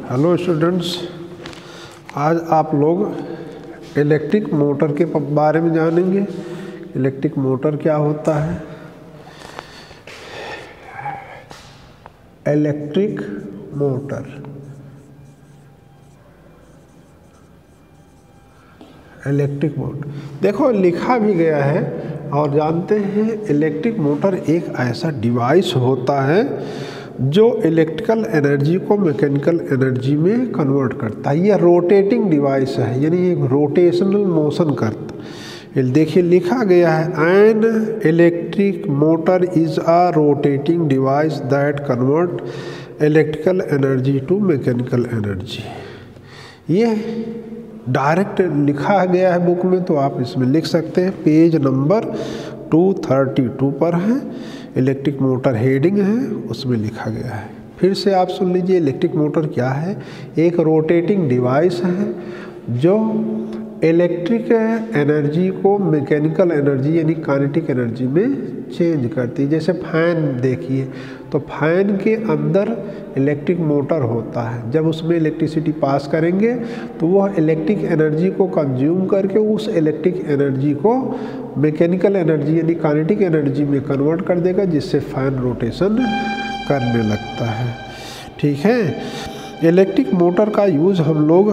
Hello students, आज आप लोग इलेक्ट्रिक मोटर के बारे में जानेंगे। इलेक्ट्रिक मोटर क्या होता है। इलेक्ट्रिक मोटर, इलेक्ट्रिक मोटर देखो लिखा भी गया है। और जानते हैं इलेक्ट्रिक मोटर एक ऐसा डिवाइस होता है जो इलेक्ट्रिकल एनर्जी को मैकेनिकल एनर्जी में कन्वर्ट करता है। यह रोटेटिंग डिवाइस है, यानी एक रोटेशनल मोशन करता है। देखिए लिखा गया है, an electric motor is a rotating device that convert electrical energy to mechanical energy. ये डायरेक्ट लिखा गया है बुक में, तो आप इसमें लिख सकते हैं। पेज नंबर 232 पर है, इलेक्ट्रिक मोटर हेडिंग है, उसमें लिखा गया है। फिर से आप सुन लीजिए, इलेक्ट्रिक मोटर क्या है। एक रोटेटिंग डिवाइस है जो इलेक्ट्रिक एनर्जी को मैकेनिकल एनर्जी यानी काइनेटिक एनर्जी में चेंज करती है। जैसे फैन देखिए, तो फैन के अंदर इलेक्ट्रिक मोटर होता है। जब उसमें इलेक्ट्रिसिटी पास करेंगे तो वह इलेक्ट्रिक एनर्जी को कंज्यूम करके उस इलेक्ट्रिक एनर्जी को मैकेनिकल एनर्जी यानी काइनेटिक एनर्जी में कन्वर्ट कर देगा, जिससे फैन रोटेशन करने लगता है। ठीक है, इलेक्ट्रिक मोटर का यूज़ हम लोग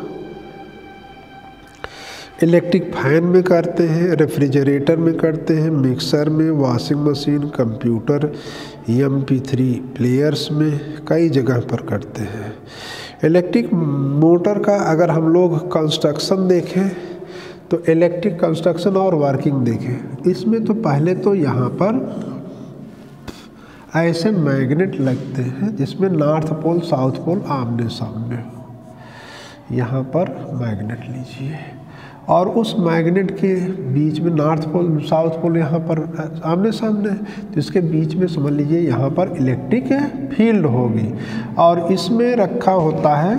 इलेक्ट्रिक फैन में करते हैं, रेफ्रिजरेटर में करते हैं, मिक्सर में, washing machine, computer, MP3 players में, कई जगह पर करते हैं। इलेक्ट्रिक मोटर का अगर हम लोग कंस्ट्रक्शन देखें तो इलेक्ट्रिक कंस्ट्रक्शन और वर्किंग देखें। इसमें तो पहले तो यहाँ पर ऐसे मैग्नेट लगते हैं जिसमें नॉर्थ पोल साउथ पोल आमने सामने हो। यहाँ पर मैग्नेट लीजिए और उस मैग्नेट के बीच में नॉर्थ पोल साउथ पोल यहाँ पर आमने सामने है, तो इसके बीच में समझ लीजिए यहाँ पर इलेक्ट्रिक फील्ड होगी। और इसमें रखा होता है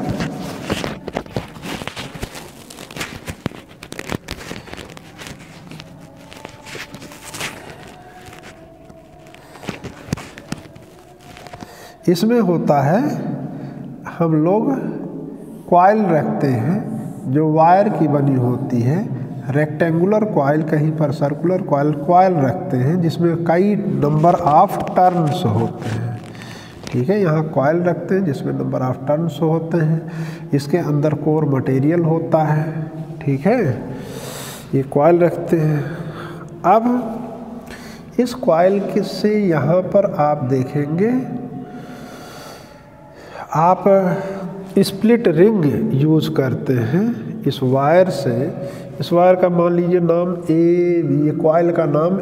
इसमें होता है हम लोग कॉइल रखते हैं जो वायर की बनी होती है। रेक्टेंगुलर कॉइल, कहीं पर सर्कुलर कॉइल रखते हैं जिसमें कई नंबर ऑफ टर्न्स होते हैं। ठीक है, यहाँ कॉइल रखते हैं जिसमें नंबर ऑफ टर्न्स होते हैं। इसके अंदर कोर मटेरियल होता है। ठीक है, ये कॉइल रखते हैं। अब इस कॉइल के से यहाँ पर आप देखेंगे, आप स्प्लिट रिंग यूज़ करते हैं इस वायर से। इस वायर का मान लीजिए नाम ए बी, ये कॉइल का नाम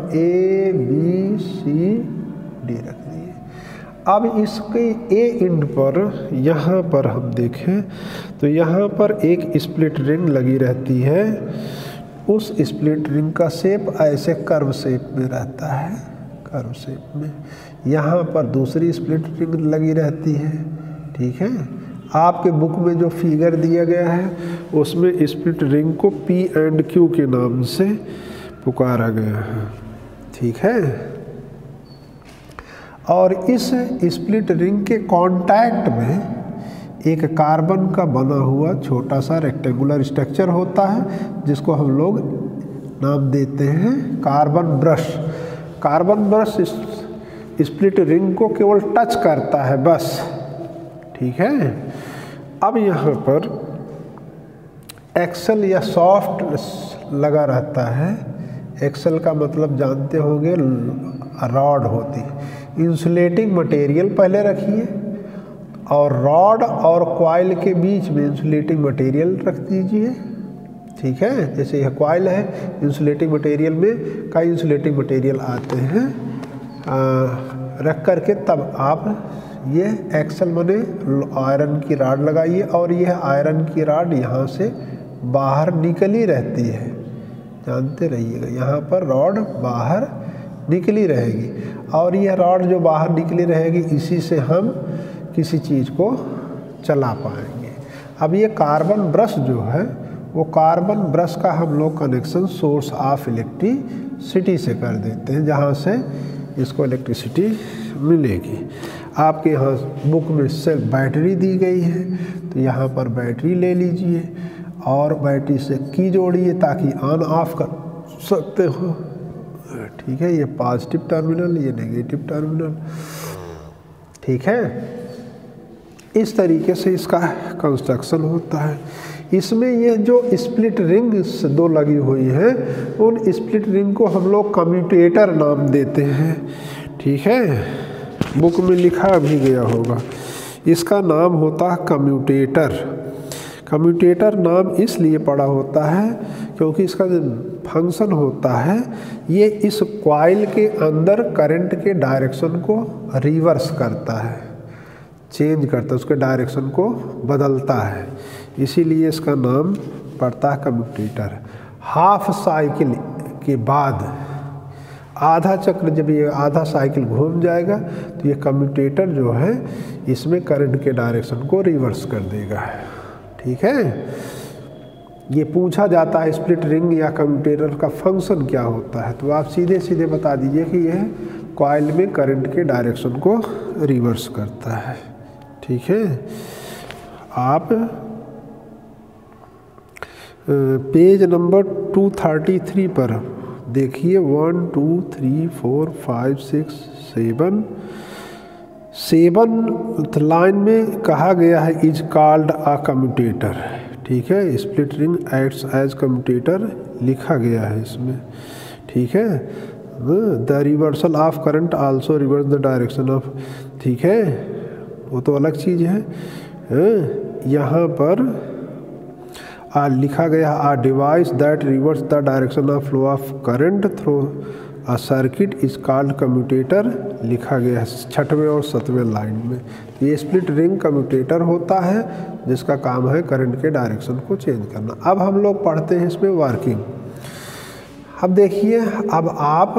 ABCD रख दिए। अब इसके ए एंड पर यहाँ पर हम देखें तो यहाँ पर एक स्प्लिट रिंग लगी रहती है। उस स्प्लिट रिंग का शेप ऐसे कर्व शेप में रहता है, कर्व शेप में। यहाँ पर दूसरी स्प्लिट रिंग लगी रहती है। ठीक है, आपके बुक में जो फिगर दिया गया है उसमें स्प्लिट रिंग को P and Q के नाम से पुकारा गया है। ठीक है, और इस स्प्लिट रिंग के कांटेक्ट में एक कार्बन का बना हुआ छोटा सा रेक्टेंगुलर स्ट्रक्चर होता है जिसको हम लोग नाम देते हैं carbon brush. Carbon brush split ring को केवल टच करता है बस। ठीक है, अब यहाँ पर एक्सल या सॉफ्ट लगा रहता है। एक्सल का मतलब जानते होंगे, रॉड होती है। इंसुलेटिंग मटेरियल पहले रखिए और रॉड और कॉइल के बीच में इंसुलेटिंग मटेरियल रख दीजिए। ठीक है, जैसे यह कॉइल है, इंसुलेटिंग मटेरियल में कई इंसुलेटिंग मटेरियल आते हैं रख करके तब आप ये एक्सल बने आयरन की रॉड लगाइए। और यह आयरन की रॉड यहाँ से बाहर निकली रहती है, जानते रहिएगा। यहाँ पर रॉड बाहर निकली रहेगी और यह रॉड जो बाहर निकली रहेगी इसी से हम किसी चीज़ को चला पाएंगे। अब ये कार्बन ब्रश जो है वो कार्बन ब्रश का हम लोग कनेक्शन सोर्स ऑफ इलेक्ट्रिसिटी से कर देते हैं, जहाँ से इसको इलेक्ट्रिसिटी मिलेगी। आपके यहाँ बुक में सिर्फ बैटरी दी गई है, तो यहाँ पर बैटरी ले लीजिए और बैटरी से की जोड़िए ताकि ऑन ऑफ कर सकते हो। ठीक है, ये पॉजिटिव टर्मिनल, ये नेगेटिव टर्मिनल। ठीक है, इस तरीके से इसका कंस्ट्रक्शन होता है। इसमें ये जो स्प्लिट रिंग्स दो लगी हुई है, उन स्प्लिट रिंग को हम लोग कम्यूटेटर नाम देते हैं। ठीक है, बुक में लिखा भी गया होगा, इसका नाम होता है कम्यूटेटर। कम्यूटेटर नाम इसलिए पड़ा होता है क्योंकि इसका जो फंक्शन होता है, ये इस कॉइल के अंदर करंट के डायरेक्शन को रिवर्स करता है, चेंज करता है, उसके डायरेक्शन को बदलता है, इसीलिए इसका नाम पड़ता है कम्यूटेटर। हाफ साइकिल के बाद आधा चक्र, जब ये आधा साइकिल घूम जाएगा तो ये कम्यूटेटर जो है इसमें करंट के डायरेक्शन को रिवर्स कर देगा। ठीक है, ये पूछा जाता है स्प्लिट रिंग या कम्यूटेटर का फंक्शन क्या होता है, तो आप सीधे सीधे बता दीजिए कि यह कॉइल में करंट के डायरेक्शन को रिवर्स करता है। ठीक है, आप पेज नंबर 233 पर देखिए 1 2 3 4 5 6 7 लाइन में कहा गया है इज कॉल्ड अ कम्यूटेटर। ठीक है, split ring acts as commutator लिखा गया है इसमें। ठीक है, the reversal of current also reverse the direction of. ठीक है, वो तो अलग चीज़ है। यहाँ पर लिखा गया a device that reverse the direction of flow of current through a circuit is called commutator लिखा गया है 6वें और 7वें लाइन में। ये स्प्लिट रिंग कम्यूटेटर होता है जिसका काम है करंट के डायरेक्शन को चेंज करना। अब हम लोग पढ़ते हैं इसमें वर्किंग। अब देखिए, अब आप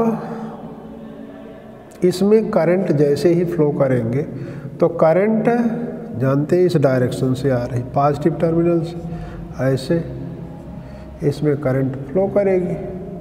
इसमें करंट जैसे ही फ्लो करेंगे तो करंट जानते हैं इस डायरेक्शन से आ रही, पॉजिटिव टर्मिनल से, ऐसे इसमें करंट फ्लो करेगी।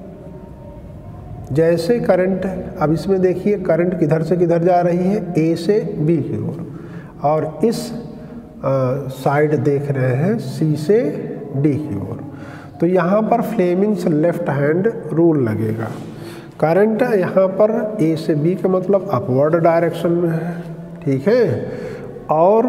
जैसे करंट, अब इसमें देखिए करंट किधर से किधर जा रही है, ए से बी की ओर, और इस साइड देख रहे हैं सी से डी की ओर। तो यहाँ पर फ्लेमिंग्स लेफ्ट हैंड रूल लगेगा। करंट यहाँ पर ए से बी का मतलब अपवर्ड डायरेक्शन में है। ठीक है, और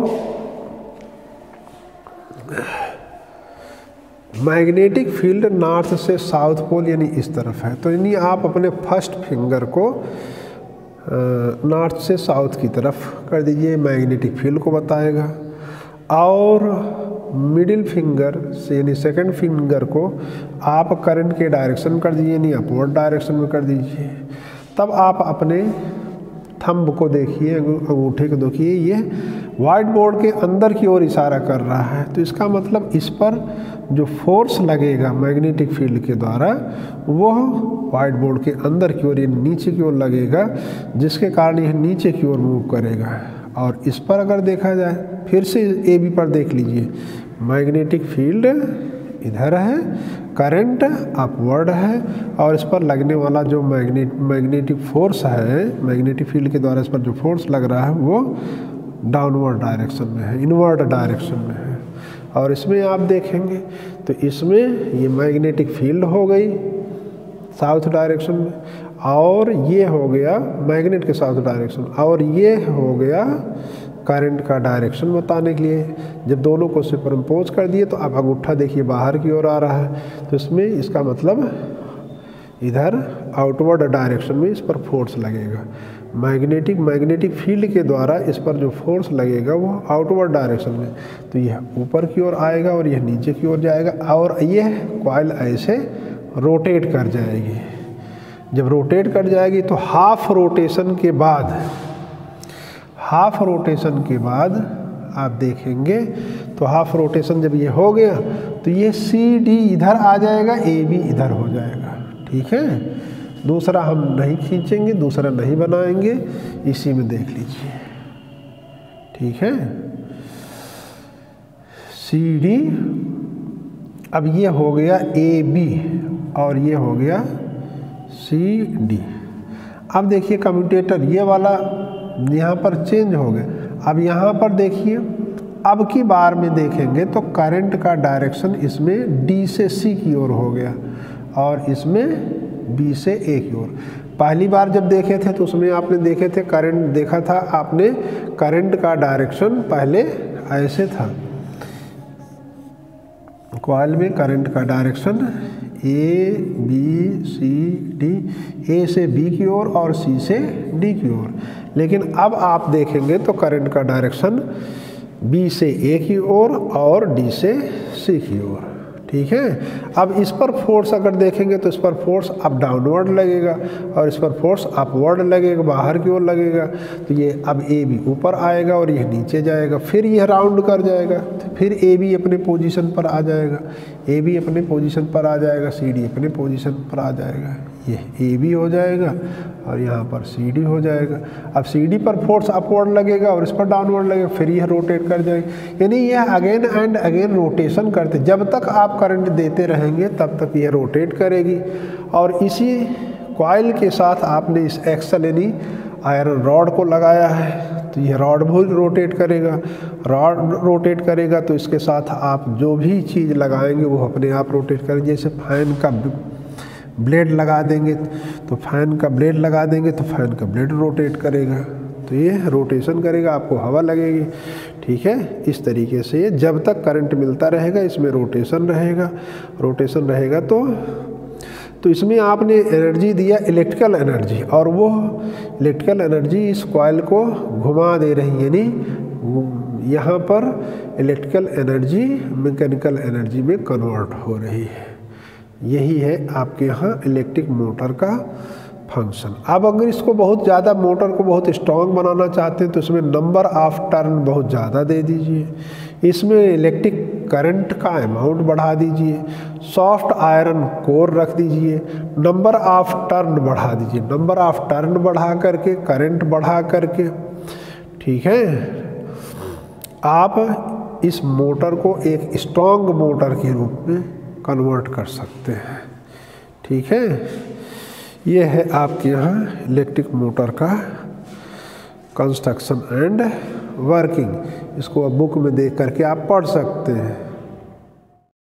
मैग्नेटिक फील्ड नॉर्थ से साउथ पोल यानी इस तरफ है, तो यानी आप अपने फर्स्ट फिंगर को नॉर्थ से साउथ की तरफ कर दीजिए, मैग्नेटिक फील्ड को बताएगा। और मिडिल फिंगर से यानी सेकंड फिंगर को आप करंट के डायरेक्शन कर दीजिए, यानी अपवर्ड डायरेक्शन में कर दीजिए। तब आप अपने थंब को देखिए, अंगूठे को देखिए, ये व्हाइट बोर्ड के अंदर की ओर इशारा कर रहा है, तो इसका मतलब इस पर जो फोर्स लगेगा मैग्नेटिक फील्ड के द्वारा वो व्हाइट बोर्ड के अंदर की ओर, ये नीचे की ओर लगेगा, जिसके कारण यह नीचे की ओर मूव करेगा। और इस पर अगर देखा जाए, फिर से ए बी पर देख लीजिए, मैग्नेटिक फील्ड इधर है, करंट अपवर्ड है, और इस पर लगने वाला जो मैग्नेटिक फोर्स है, मैग्नेटिक फील्ड के द्वारा इस पर जो फोर्स लग रहा है वो डाउनवर्ड डायरेक्शन में है, इनवर्ड डायरेक्शन में है। और इसमें आप देखेंगे तो इसमें ये मैग्नेटिक फील्ड हो गई साउथ डायरेक्शन में, और ये हो गया मैग्नेट के साउथ डायरेक्शन, और ये हो गया करंट का डायरेक्शन बताने के लिए। जब दोनों को सुपरइम्पोज कर दिए तो अब अंगूठा देखिए बाहर की ओर आ रहा है, तो इसमें इसका मतलब इधर आउटवर्ड डायरेक्शन में इस पर फोर्स लगेगा। मैग्नेटिक फील्ड के द्वारा इस पर जो फोर्स लगेगा वो आउटवर्ड डायरेक्शन में, तो यह ऊपर की ओर आएगा और यह नीचे की ओर जाएगा, और यह कॉइल ऐसे रोटेट कर जाएगी। जब रोटेट कर जाएगी तो हाफ रोटेशन के बाद आप देखेंगे तो हाफ रोटेशन जब ये हो गया तो ये सी डी इधर आ जाएगा, ए बी इधर हो जाएगा। ठीक है, दूसरा हम नहीं खींचेंगे, दूसरा नहीं बनाएंगे, इसी में देख लीजिए। ठीक है, सी डी, अब ये हो गया ए बी और ये हो गया सी डी। अब देखिए कम्यूटेटर ये वाला यहाँ पर चेंज हो गया। अब यहाँ पर देखिए, अब की बार में देखेंगे तो करंट का डायरेक्शन इसमें डी से सी की ओर हो गया और इसमें बी से ए की ओर। पहली बार जब देखे थे तो उसमें आपने देखे थे करंट, देखा था आपने करंट का डायरेक्शन पहले ऐसे था, कॉइल में करंट का direction A B C D, A से बी की ओर और सी से डी की ओर। लेकिन अब आप देखेंगे तो करंट का डायरेक्शन बी से ए की ओर और डी से सी की ओर। ठीक है। अब इस पर फोर्स अगर देखेंगे तो इस पर फोर्स अप डाउनवर्ड लगेगा और इस पर फोर्स अपवर्ड लगेगा, बाहर की ओर लगेगा। तो ये अब ए बी ऊपर आएगा और यह नीचे जाएगा, फिर यह राउंड कर जाएगा, तो फिर ए बी अपने पोजीशन पर आ जाएगा, ए बी अपने पोजीशन पर आ जाएगा, सी डी अपने पोजीशन पर आ जाएगा। ये ए बी हो जाएगा और यहाँ पर सी डी हो जाएगा। अब सी डी पर फोर्स अपवर्ड लगेगा और इस पर डाउनवर्ड लगेगा, फिर यह रोटेट कर जाएगी। यानी यह अगेन एंड अगेन रोटेशन करते, जब तक आप करंट देते रहेंगे तब तक यह रोटेट करेगी। और इसी कॉइल के साथ आपने इस एक्सल यानी आयरन रॉड को लगाया है, तो यह रॉड भी रोटेट करेगा। रॉड रोटेट करेगा तो इसके साथ आप जो भी चीज़ लगाएंगे वो अपने आप रोटेट करेंगे। जैसे फैन का ब्लेड लगा देंगे तो फैन का ब्लेड लगा देंगे तो फैन का ब्लेड रोटेट करेगा, तो ये रोटेशन करेगा, आपको हवा लगेगी। ठीक है। इस तरीके से ये जब तक करंट मिलता रहेगा इसमें रोटेशन रहेगा, रोटेशन रहेगा। तो इसमें आपने एनर्जी दिया इलेक्ट्रिकल एनर्जी, और वो इलेक्ट्रिकल एनर्जी इस कॉइल को घुमा दे रही है, यानी यहाँ पर इलेक्ट्रिकल एनर्जी मैकेनिकल एनर्जी में कन्वर्ट हो रही है। यही है आपके यहाँ इलेक्ट्रिक मोटर का फंक्शन। अब अगर इसको बहुत ज़्यादा, मोटर को बहुत स्ट्रॉन्ग बनाना चाहते हैं तो इसमें नंबर ऑफ टर्न बहुत ज़्यादा दे दीजिए, इसमें इलेक्ट्रिक करंट का अमाउंट बढ़ा दीजिए, सॉफ्ट आयरन कोर रख दीजिए, नंबर ऑफ टर्न बढ़ा दीजिए, नंबर ऑफ टर्न बढ़ा करके करंट बढ़ा करके, ठीक है, आप इस मोटर को एक स्ट्रॉन्ग मोटर के रूप में कन्वर्ट कर सकते हैं। ठीक है। ये है आपके यहाँ इलेक्ट्रिक मोटर का कंस्ट्रक्शन एंड वर्किंग। इसको अब बुक में देख करके आप पढ़ सकते हैं।